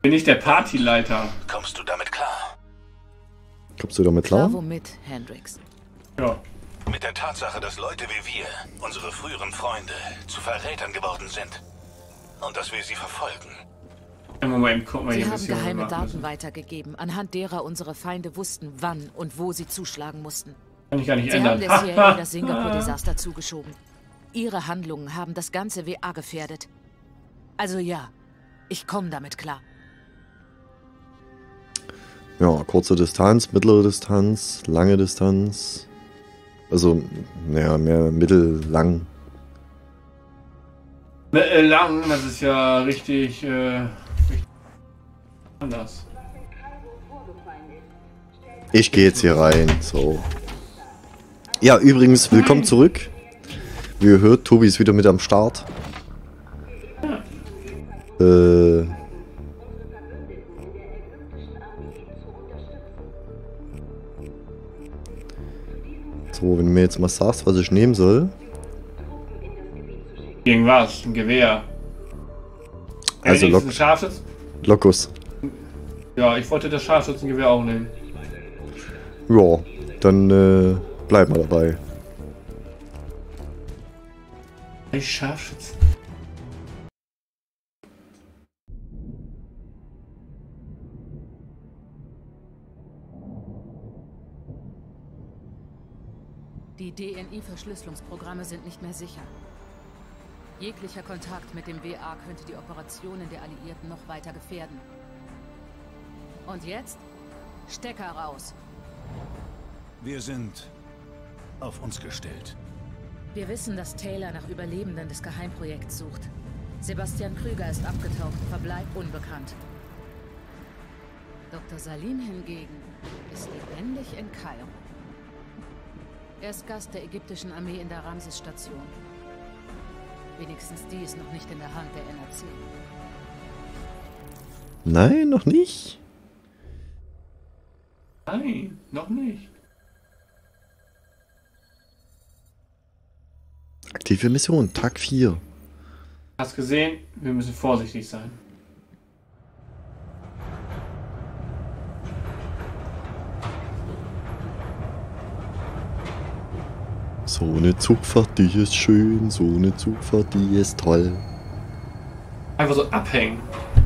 Bin ich der Partyleiter? Kommst du damit klar? Kommst du damit klar? Womit, Hendrix? Ja. Mit der Tatsache, dass Leute wie wir, unsere früheren Freunde, zu Verrätern geworden sind. Und dass wir sie verfolgen. Moment, guck mal Sie hier ein haben bisschen geheime machen Daten müssen. weitergegeben, anhand derer unsere Feinde wussten, wann und wo sie zuschlagen mussten. Kann ich gar nicht Sie ändern. haben der CIA das Singapur-Desaster zugeschoben. Ihre Handlungen haben das ganze WA gefährdet. Also ja, ich komme damit klar. Ja, kurze Distanz, mittlere Distanz, lange Distanz. Also, naja, mehr mittellang. Lang, das ist ja richtig, richtig anders. Ich gehe jetzt hier rein, so. Ja, übrigens, willkommen zurück. Wie ihr hört, Tobi ist wieder mit am Start. So, wenn du mir jetzt mal sagst, was ich nehmen soll. Irgendwas, ein Gewehr. Also ein Scharfschützen? Lokus. Ja, ich wollte das Scharfschützengewehr auch nehmen. Ja, dann bleib mal dabei. Ein Scharfschützen. Die DNI-Verschlüsselungsprogramme sind nicht mehr sicher. Jeglicher Kontakt mit dem WA könnte die Operationen der Alliierten noch weiter gefährden. Und jetzt? Stecker raus. Wir sind auf uns gestellt. Wir wissen, dass Taylor nach Überlebenden des Geheimprojekts sucht. Sebastian Krüger ist abgetaucht, verbleibt unbekannt. Dr. Salim hingegen ist lebendig in Kairo. Er ist Gast der ägyptischen Armee in der Ramses-Station. Wenigstens die ist noch nicht in der Hand der NRC. Nein, noch nicht. Nein, noch nicht. Aktive Mission, Tag 4. Hast gesehen, wir müssen vorsichtig sein. So eine Zugfahrt, die ist schön, so eine Zugfahrt, die ist toll. Einfach so abhängen.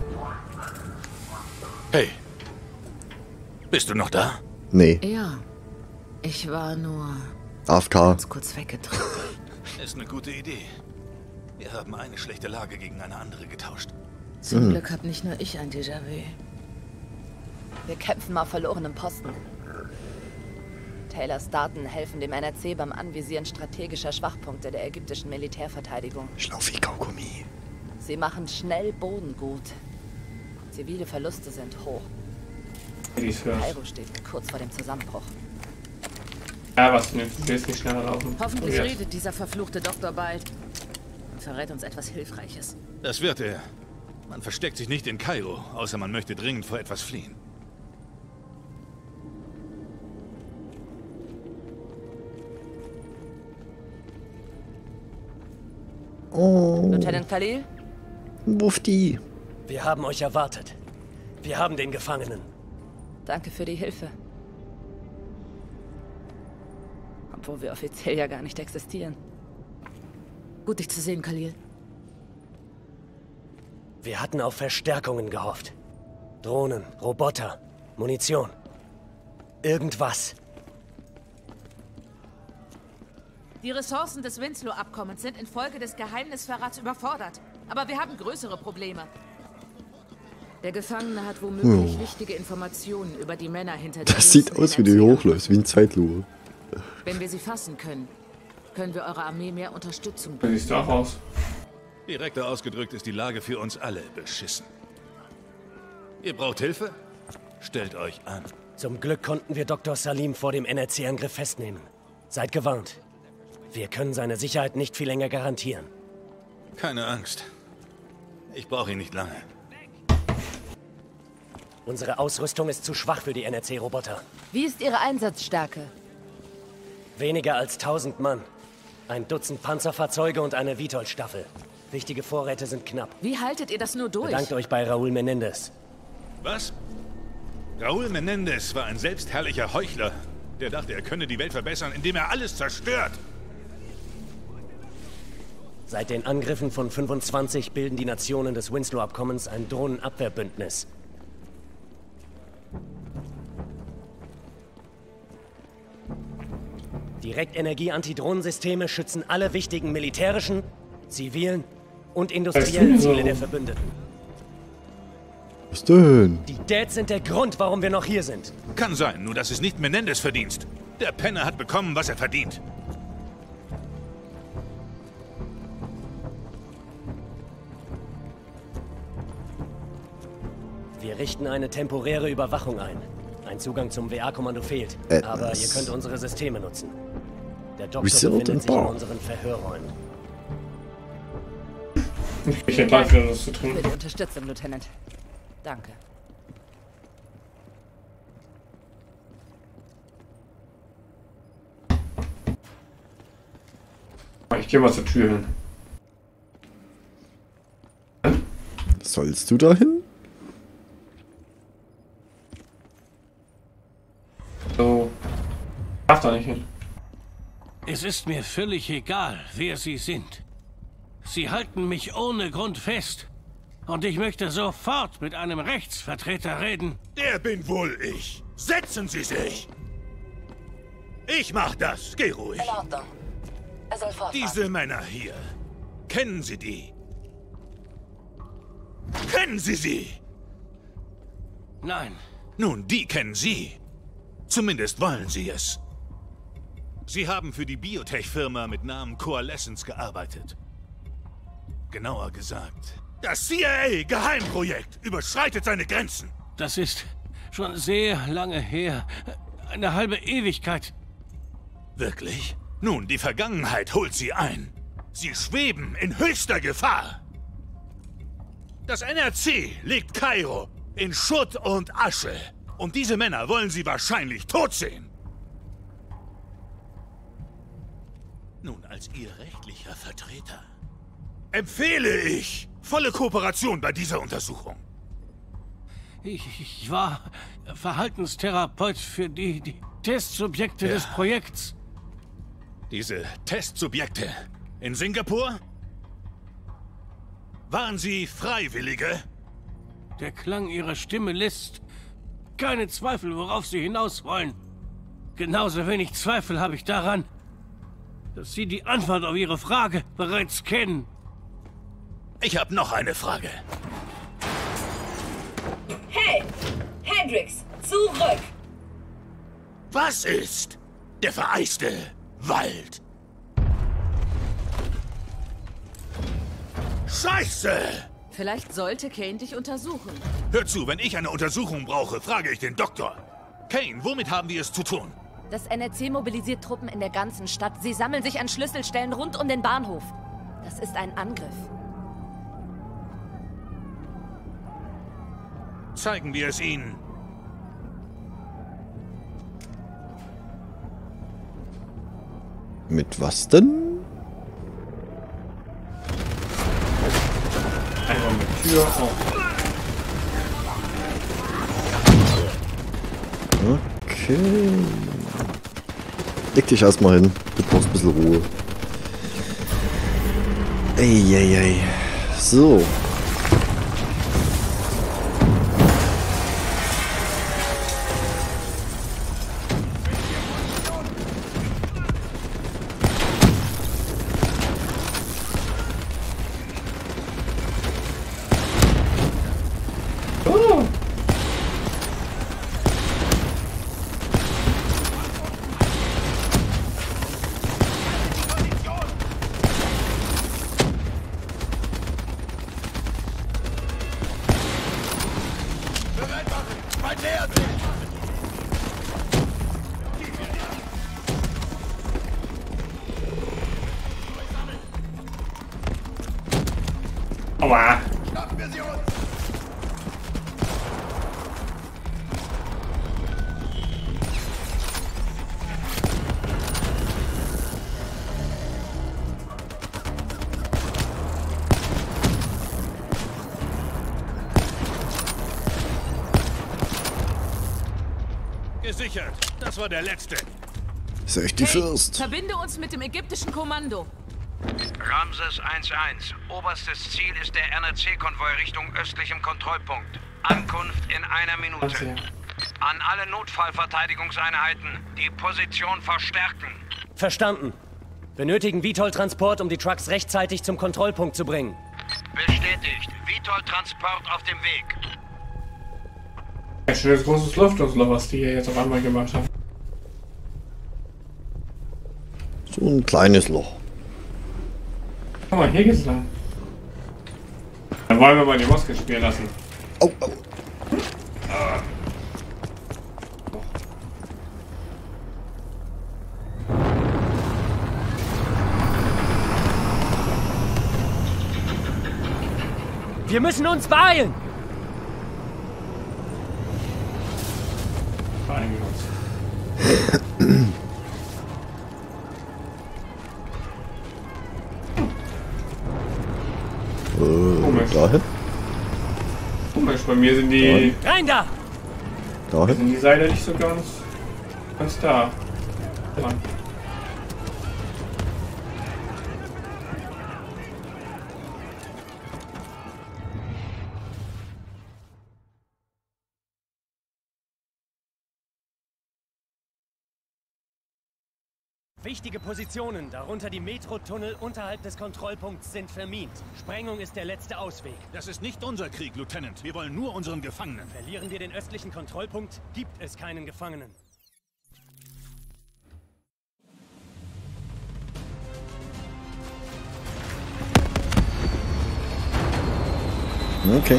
Hey, bist du noch da? Nee, Ja, ich war nur AFK. ganz kurz weggetreten. Ist eine gute Idee. Wir haben eine schlechte Lage gegen eine andere getauscht. Zum Glück hab nicht nur ich ein Déjà-vu. Wir kämpfen auf verlorenem Posten. Taylors Daten helfen dem NRC beim Anvisieren strategischer Schwachpunkte der ägyptischen Militärverteidigung. Schlaufi-Kaugummi. Sie machen schnell Boden gut. Zivile Verluste sind hoch. Kairo steht kurz vor dem Zusammenbruch. Ja, was du willst nicht schneller laufen. Hoffentlich Ja. redet dieser verfluchte Doktor bald und verrät uns etwas Hilfreiches. Das wird er. Man versteckt sich nicht in Kairo, außer man möchte dringend vor etwas fliehen. Oh, Lieutenant Khalil? Mufti. Wir haben euch erwartet. Wir haben den Gefangenen. Danke für die Hilfe. Obwohl wir offiziell ja gar nicht existieren. Gut, dich zu sehen, Khalil. Wir hatten auf Verstärkungen gehofft. Drohnen, Roboter, Munition. Irgendwas. Die Ressourcen des Winslow-Abkommens sind infolge des Geheimnisverrats überfordert. Aber wir haben größere Probleme. Der Gefangene hat womöglich wichtige Informationen über die Männer hinter den Das sieht jüngsten aus, wie du hier NRC. hochläufst, wie ein Zeitlupe. Wenn wir sie fassen können, können wir eurer Armee mehr Unterstützung Da bieten. siehst du auch aus. Direkter ausgedrückt ist die Lage für uns alle beschissen. Ihr braucht Hilfe? Stellt euch an. Zum Glück konnten wir Dr. Salim vor dem NRC-Angriff festnehmen. Seid gewarnt. Wir können seine Sicherheit nicht viel länger garantieren. Keine Angst. Ich brauche ihn nicht lange. Unsere Ausrüstung ist zu schwach für die NRC-Roboter. Wie ist Ihre Einsatzstärke? Weniger als 1000 Mann. Ein Dutzend Panzerfahrzeuge und eine Vitold-Staffel. Wichtige Vorräte sind knapp. Wie haltet ihr das nur durch? Bedankt euch bei Raúl Menendez. Was? Raúl Menendez war ein selbstherrlicher Heuchler. Der dachte, er könne die Welt verbessern, indem er alles zerstört. Seit den Angriffen von 25 bilden die Nationen des Winslow-Abkommens ein Drohnenabwehrbündnis. Direktenergie-Antidrohnensysteme schützen alle wichtigen militärischen, zivilen und industriellen Ziele der Verbündeten. Was denn? Die Dads sind der Grund, warum wir noch hier sind. Kann sein, nur das ist nicht Menendez' Verdienst. Der Penner hat bekommen, was er verdient. Wir richten eine temporäre Überwachung ein. Ein Zugang zum WA-Kommando fehlt, aber ihr könnt unsere Systeme nutzen. Der Doktor befindet sich in unseren Verhörräumen. Ich hätte Dank für das zu tun. Für die Unterstützung, Lieutenant. Danke. Ich gehe mal zur Tür hin. Sollst du da hin? So. Darf da nicht hin. Es ist mir völlig egal, wer Sie sind. Sie halten mich ohne Grund fest. Und ich möchte sofort mit einem Rechtsvertreter reden. Der bin wohl ich. Setzen Sie sich! Ich mach das. Geh ruhig. In Ordnung. Er soll fortfahren. Diese Männer hier. Kennen Sie die? Kennen Sie sie? Nein. Nun, die kennen Sie. Zumindest wollen Sie es. Sie haben für die Biotech-Firma mit Namen Coalescence gearbeitet. Genauer gesagt, das CIA-Geheimprojekt überschreitet seine Grenzen. Das ist schon sehr lange her. Eine halbe Ewigkeit. Wirklich? Nun, die Vergangenheit holt Sie ein. Sie schweben in höchster Gefahr. Das NRC legt Kairo in Schutt und Asche. Und diese Männer wollen Sie wahrscheinlich tot sehen. Nun, als Ihr rechtlicher Vertreter empfehle ich volle Kooperation bei dieser Untersuchung. Ich war Verhaltenstherapeut für die Testsubjekte des Projekts. Diese Testsubjekte in Singapur? Waren sie Freiwillige? Der Klang ihrer Stimme lässt keine Zweifel, worauf sie hinaus wollen. Genauso wenig Zweifel habe ich daran, dass Sie die Antwort auf Ihre Frage bereits kennen. Ich habe noch eine Frage. Hey! Hendricks, zurück! Was ist der vereiste Wald? Scheiße! Vielleicht sollte Kane dich untersuchen. Hör zu, wenn ich eine Untersuchung brauche, frage ich den Doktor. Kane, womit haben wir es zu tun? Das NRC mobilisiert Truppen in der ganzen Stadt. Sie sammeln sich an Schlüsselstellen rund um den Bahnhof. Das ist ein Angriff. Zeigen wir es ihnen. Mit was denn? Einmal mit Tür. Oh. Okay. Leg dich erstmal hin. Du brauchst ein bisschen Ruhe. Eieiei. So. Aua! gesichert. Das war der letzte. Ist echt die Fürst. Verbinde uns mit dem ägyptischen Kommando. Ramses 1-1. Oberstes Ziel ist der NRC-Konvoi Richtung östlichem Kontrollpunkt. Ankunft in 1 Minute. An alle Notfallverteidigungseinheiten die Position verstärken. Verstanden. Benötigen VTOL-Transport, um die Trucks rechtzeitig zum Kontrollpunkt zu bringen. Bestätigt. VTOL-Transport auf dem Weg. Ein schönes großes Lüftungsloch, was die hier jetzt auf einmal gemacht haben. So ein kleines Loch. Guck mal, hier geht's lang. Dann wollen wir mal die Moske spielen lassen. Oh, oh. Wir müssen uns beeilen! Dahin? Komisch, bei mir sind die... Rein da! Dahin? Sind die Seile nicht so ganz da. Mann. Wichtige Positionen, darunter die Metrotunnel unterhalb des Kontrollpunkts, sind vermint. Sprengung ist der letzte Ausweg. Das ist nicht unser Krieg, Lieutenant. Wir wollen nur unseren Gefangenen. Verlieren wir den östlichen Kontrollpunkt, gibt es keinen Gefangenen. Okay.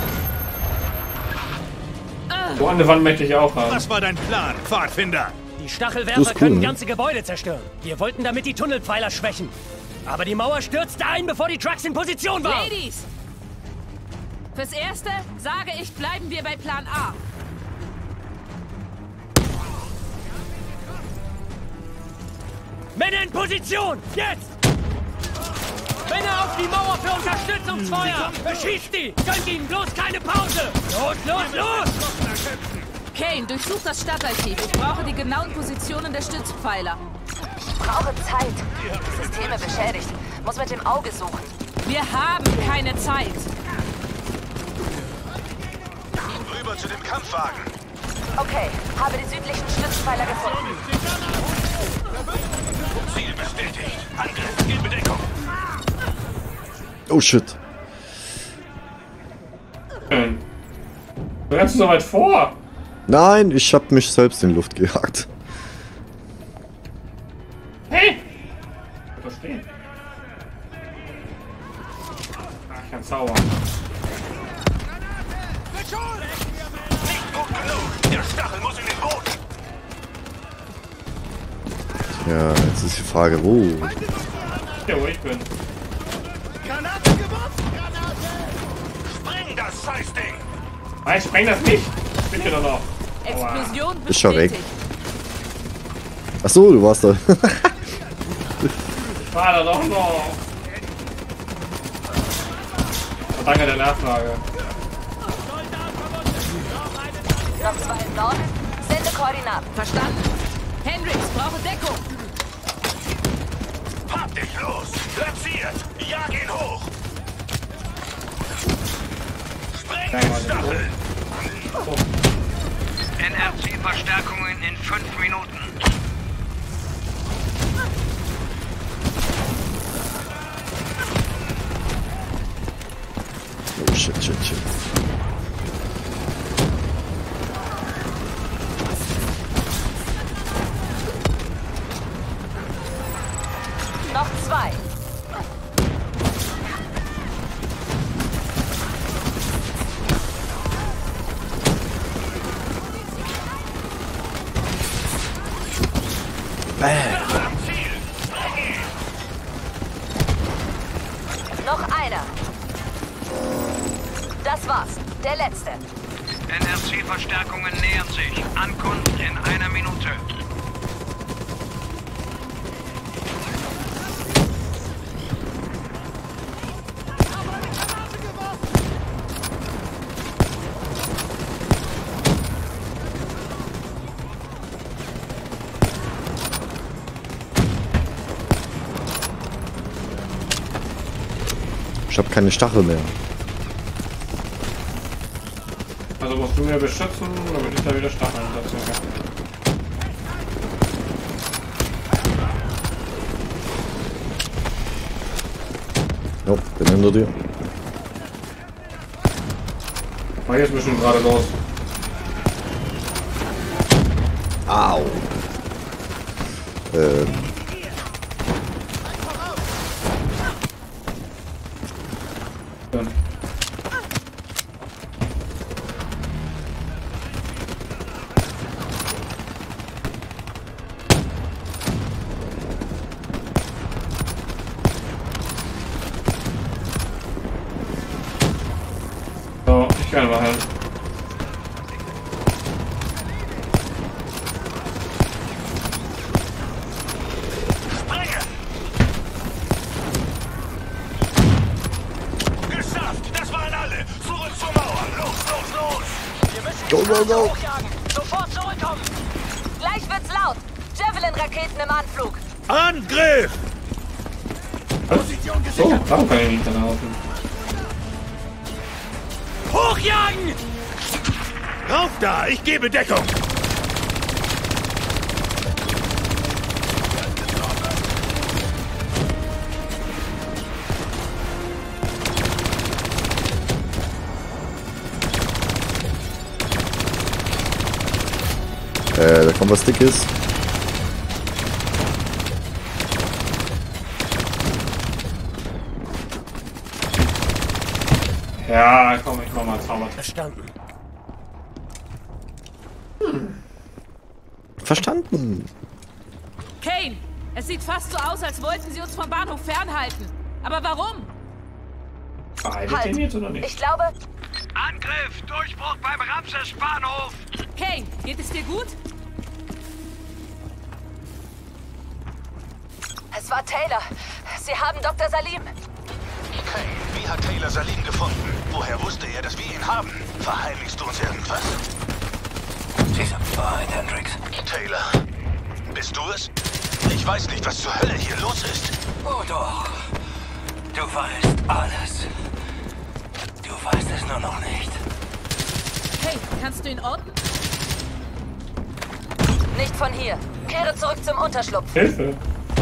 So eine Wand möchte ich auch haben. Was war dein Plan, Pfadfinder? Die Stachelwerfer können ganze Gebäude zerstören. Wir wollten damit die Tunnelpfeiler schwächen. Aber die Mauer stürzte ein, bevor die Trucks in Position waren. Ladies! Fürs Erste sage ich, bleiben wir bei Plan A. Männer in Position! Jetzt! Männer auf die Mauer für Unterstützungsfeuer! Beschießt die! Gönnt ihnen bloß keine Pause! Los, los, los! Kane, durchsuch das Stadtarchiv. Ich brauche die genauen Positionen der Stützpfeiler. Ich brauche Zeit. Systeme beschädigt. Muss mit dem Auge suchen. Wir haben keine Zeit. Rüber zu dem Kampfwagen. Okay, habe die südlichen Stützpfeiler gefunden. Ziel bestätigt. Angriff in Bedeckung. Oh shit. Du rennst so weit vor. Nein, ich hab mich selbst in die Luft gejagt. Hey! Verstehen. Ach, ich kann zaubern. Nicht gut genug. Der Stachel muss in den Boden. Ja, jetzt ist die Frage, wo? Ja, wo ich bin. Granate geworfen! Granate! Spreng das Scheißding! Nein, spreng das nicht! Bitte doch noch! Explosion bestätigt. Ist schon weg. Achso, du warst da. Ich war da doch noch! Danke der Nachfrage. Noch 2 im Norden. Sende Koordinaten. Verstanden? Hendrix, brauche Deckung. Hab dich los! Platziert! Jag ihn hoch! Spreng den Stachel! NRC-Verstärkungen in 5 Minuten. Oh shit, shit, shit. Noch 2. Noch einer. Das war's. Der letzte. NRC-Verstärkungen nähern sich. Ankunft in 1 Minute. habe keine Stachel mehr. Also musst du mir beschützen, damit ich da wieder Stacheln dazu habe. Jo, bin hinter dir. Mach jetzt ein bisschen gerade los. Au. So, ich kann mal helfen. Go, go, go! Sofort zurückkommen! Gleich wird's laut! Javelin-Raketen im Anflug! Angriff! So, warum kann ich nicht dann laufen? Hochjagen! Rauf da, ich gebe Deckung! Da kommt was Dickes. Ja, komm, ich mach mal Zauber. Verstanden. Verstanden. Kane, es sieht fast so aus, als wollten sie uns vom Bahnhof fernhalten. Aber warum? Beide trainiert oder nicht? Ich glaube... Angriff! Durchbruch beim Ramses-Bahnhof! Kane, geht es dir gut? Es war Taylor. Sie haben Dr. Salim. Kane, wie hat Taylor Salim gefunden? Woher wusste er, dass wir ihn haben? Verheimlichst du uns irgendwas? Diese Wahrheit, Hendricks. Taylor, bist du es? Ich weiß nicht, was zur Hölle hier los ist. Oh doch. Du weißt alles. Du weißt es nur noch nicht. Hey, kannst du ihn orten? Nicht von hier. Kehre zurück zum Unterschlupf. Hilfe!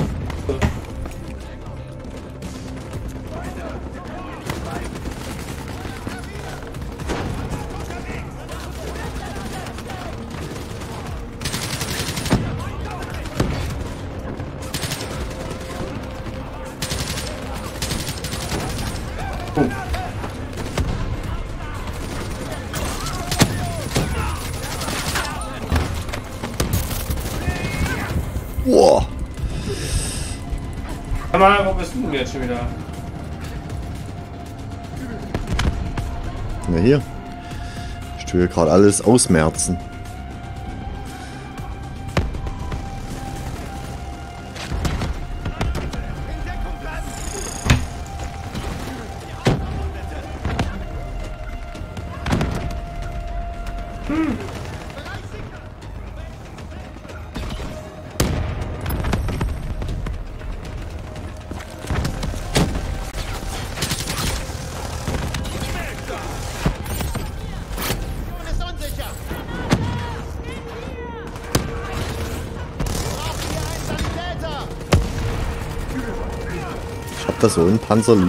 Boah. Aber wo bist du denn jetzt schon wieder? Na hier. Ich tue hier gerade alles ausmerzen. Ich hab da so ein Panzerlü.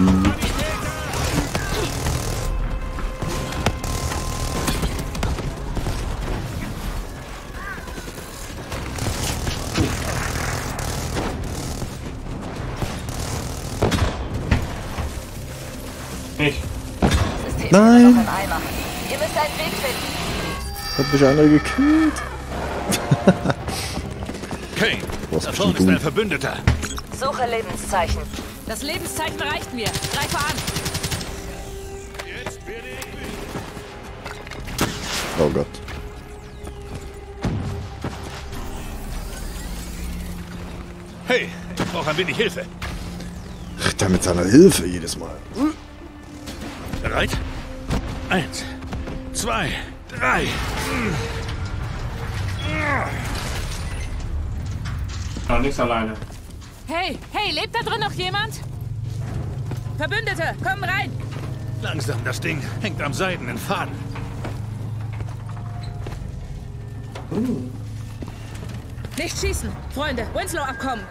Nicht. Nein! Noch im Eimer. Ihr müsst einen Weg finden. Hat mich einer gekillt. Kane, Was da bestimmt vorne ist gut. ein Verbündeter. Suche Lebenszeichen. Das Lebenszeichen reicht mir. Greife an. Oh Gott. Hey, ich brauche ein wenig Hilfe. Ach, der mit seiner Hilfe jedes Mal. Bereit? 1, 2, 3. Ja, nichts alleine. Hey, lebt da drin noch jemand? Verbündete, kommen rein! Langsam, das Ding hängt am seidenen Faden. Nicht schießen! Freunde, Winslow abkommen!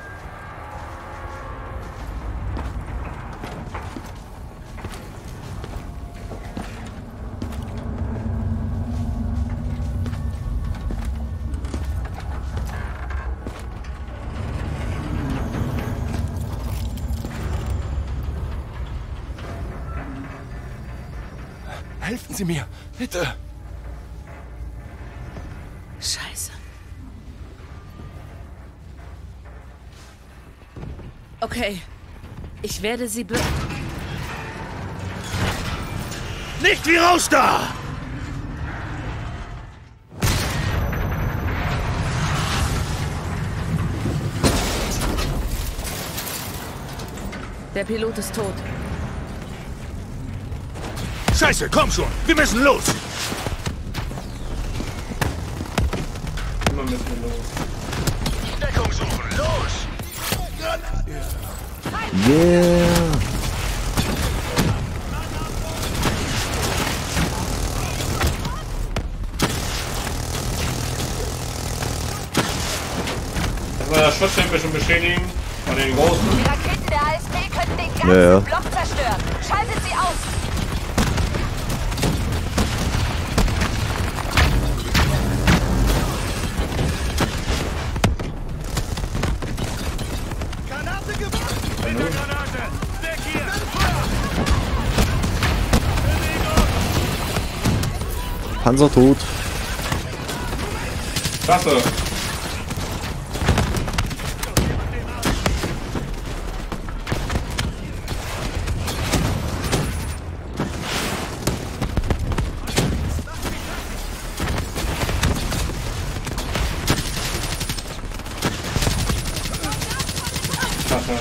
Helfen Sie mir, bitte. Scheiße. Okay. Ich werde sie Nicht wie raus da! Der Pilot ist tot. Scheiße, komm schon! Wir müssen los! Immer müssen wir los. Deckung suchen, los! Yeah! Das war das Schutztempel schon beschädigen. Von den großen. Die Raketen der ASB könnten den ganzen Block zerstören. Schaltet sie aus! Panzer tot. Klasse. Klasse.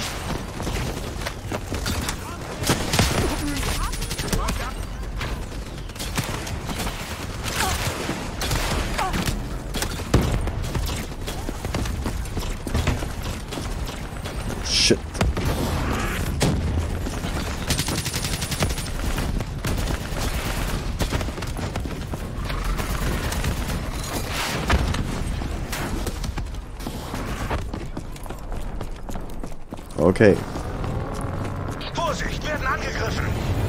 Shit. Okay. Vorsicht, werden angegriffen!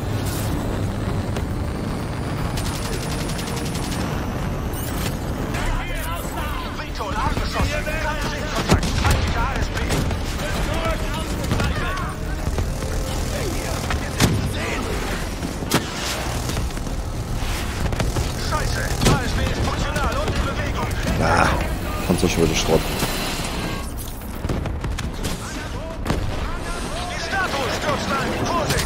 Victor, angeschossen! Kein Sichtkontakt! Feindliche ASB! Scheiße! ASB ist funktional und in Bewegung! Ah, Panzer schon wieder Schrott. Die Statue stürzt ein! Vorsicht!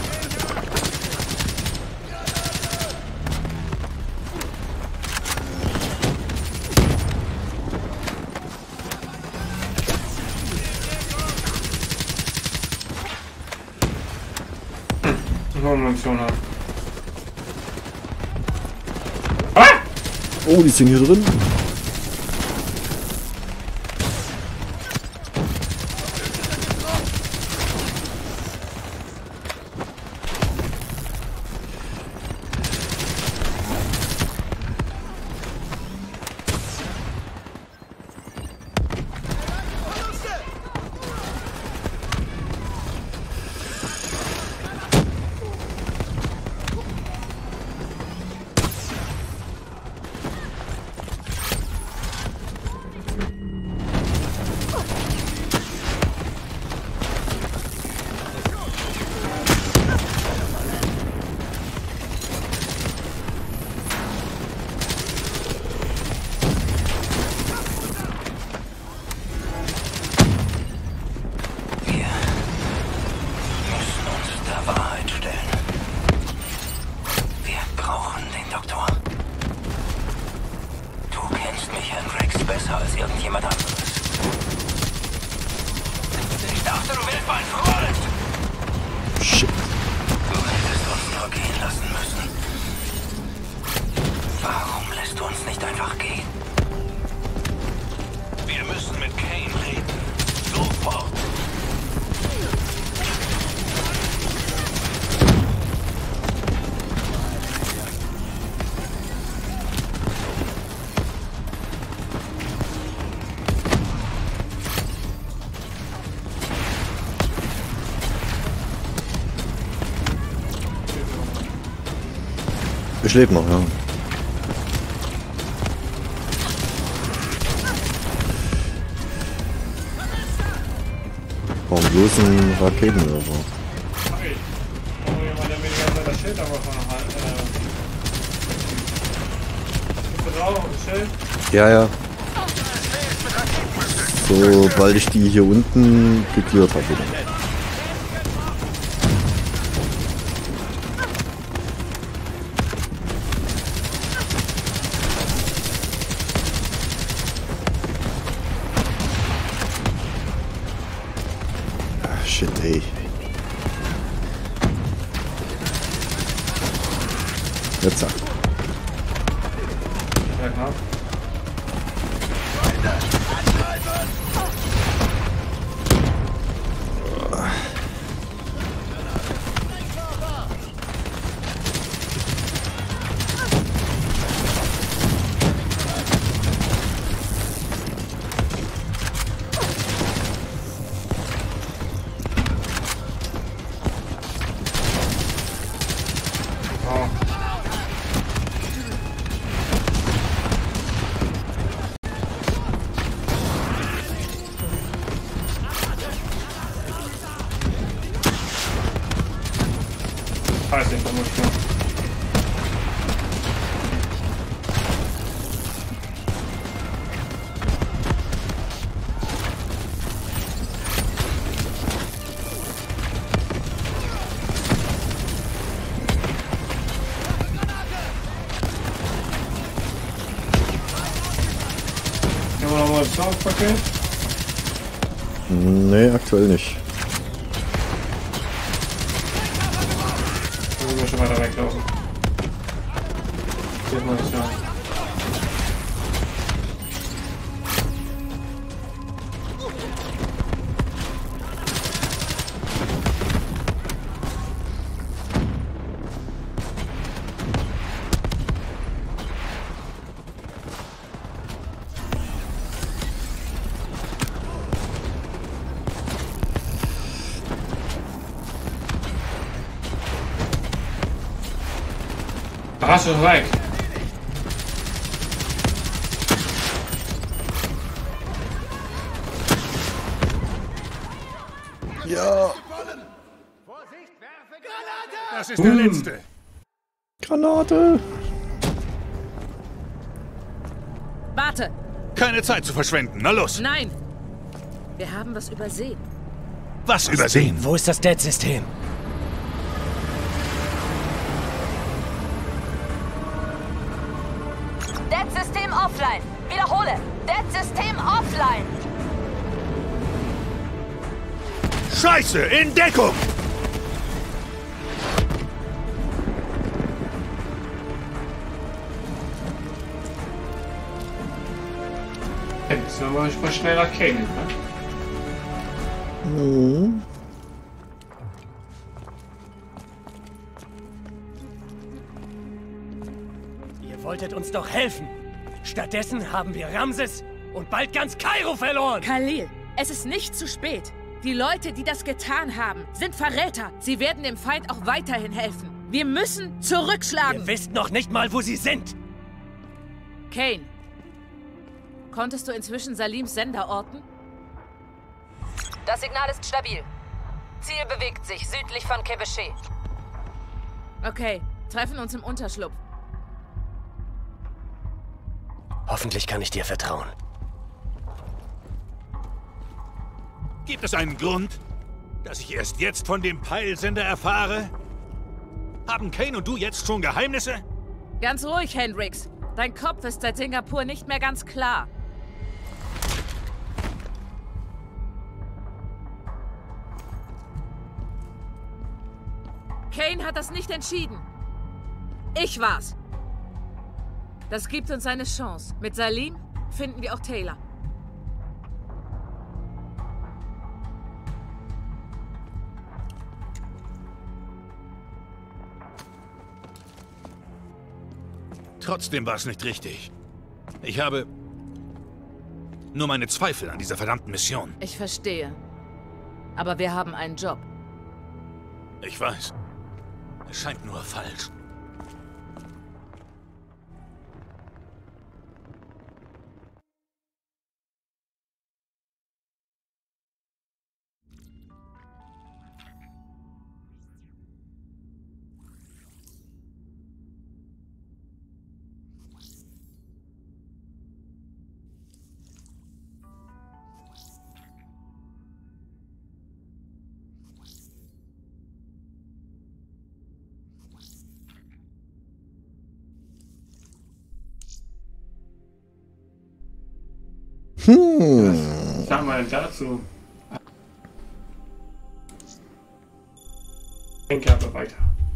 Ich hole Munition ab. Oh, die sind hier drin. Shit. Du hättest uns nur gehen lassen müssen. Warum lässt du uns nicht einfach gehen? Wir müssen mit Kane reden. Sofort. Ich lebe noch, ja. Warum bloß ein Raketenwerfer? Hey, oh, jemand, der mir die ganze Zeit das Schild aber von der Hand. Ist das auch ein Schild? Ja, ja. Sobald ich die hier unten geklärt habe. Ah, shit, ey. Jetzt zack. Ja, klar. Scheiße, ich muss schon. Haben wir noch mal das Soundpaket? Nee, aktuell nicht. Wir schon weiter weglaufen. Hier mal das ja. Hast du weg? Ja. Das ist der letzte. Granate. Warte! Keine Zeit zu verschwenden. Na los. Nein! Wir haben was übersehen. Was übersehen? Wo ist das Dead-System? Dead-System offline. Wiederhole. Dead-System offline. Scheiße, in Deckung! Jetzt müssen wir mal schneller kennen, ne? Mhm. Ihr wolltet uns doch helfen. Stattdessen haben wir Ramses und bald ganz Kairo verloren. Khalil, es ist nicht zu spät. Die Leute, die das getan haben, sind Verräter. Sie werden dem Feind auch weiterhin helfen. Wir müssen zurückschlagen. Ihr wisst noch nicht mal, wo sie sind. Kane, konntest du inzwischen Salims Sender orten? Das Signal ist stabil. Ziel bewegt sich südlich von Keveche. Okay, treffen uns im Unterschlupf. Hoffentlich kann ich dir vertrauen. Gibt es einen Grund, dass ich erst jetzt von dem Peilsender erfahre? Haben Kane und du jetzt schon Geheimnisse? Ganz ruhig, Hendrix. Dein Kopf ist seit Singapur nicht mehr ganz klar. Kane hat das nicht entschieden. Ich war's. Das gibt uns eine Chance. Mit Salim finden wir auch Taylor. Trotzdem war es nicht richtig. Ich habe nur meine Zweifel an dieser verdammten Mission. Ich verstehe. Aber wir haben einen Job. Ich weiß. Es scheint nur falsch. Was sagen wir denn dazu? Ich denke aber weiter.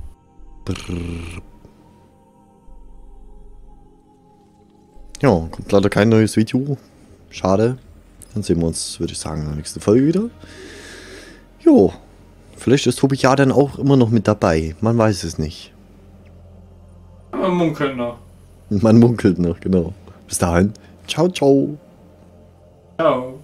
Ja, kommt leider kein neues Video. Schade. Dann sehen wir uns, würde ich sagen, in der nächsten Folge wieder. Jo. Vielleicht ist Tobi ja dann auch immer noch mit dabei. Man weiß es nicht. Man munkelt noch. Man munkelt noch, genau. Bis dahin. Ciao, ciao. Ciao.